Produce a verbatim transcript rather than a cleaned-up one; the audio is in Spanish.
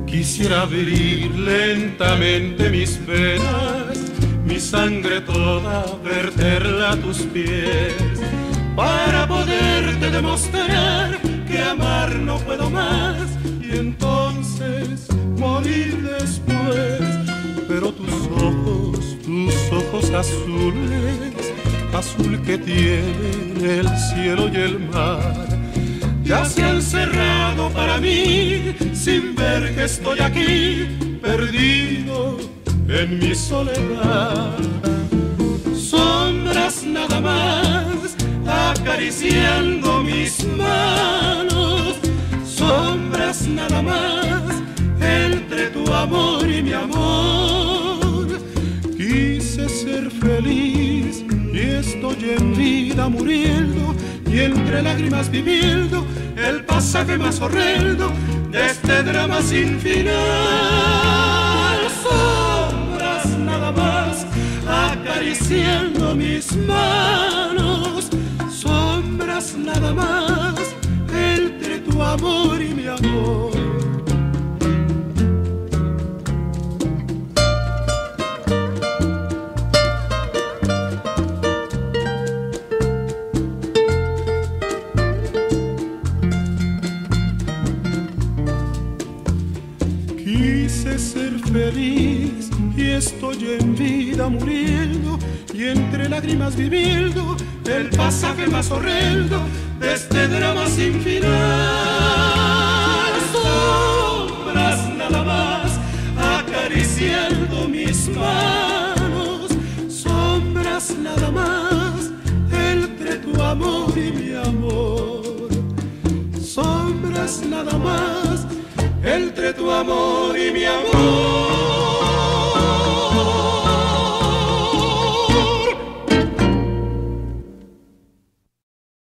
Quisiera abrir lentamente mis venas, mi sangre toda verterla a tus pies, para poderte demostrar que amar no puedo más y entonces morir después. Pero tus ojos, tus ojos azules, azul que tienen el cielo y el mar, ya se han cerrado para mí, sin ver que estoy aquí, perdido en mi soledad. Sombras nada más, acariciando mis manos, sombras nada más, entre tu amor y mi amor. Quise ser feliz y estoy en vida muriendo, y entre lágrimas viviendo el pasaje más horrendo de este drama sin final. Sombras nada más, acariciando mis manos, sombras nada más, entre tu amor y mi amor. Quise ser feliz y estoy en vida muriendo, y entre lágrimas viviendo el pasaje más horrendo de este drama sin final. Sombras nada más, acariciando mis manos, sombras nada más, entre tu amor y mi amor. Sombras nada más, entre tu amor y mi amor.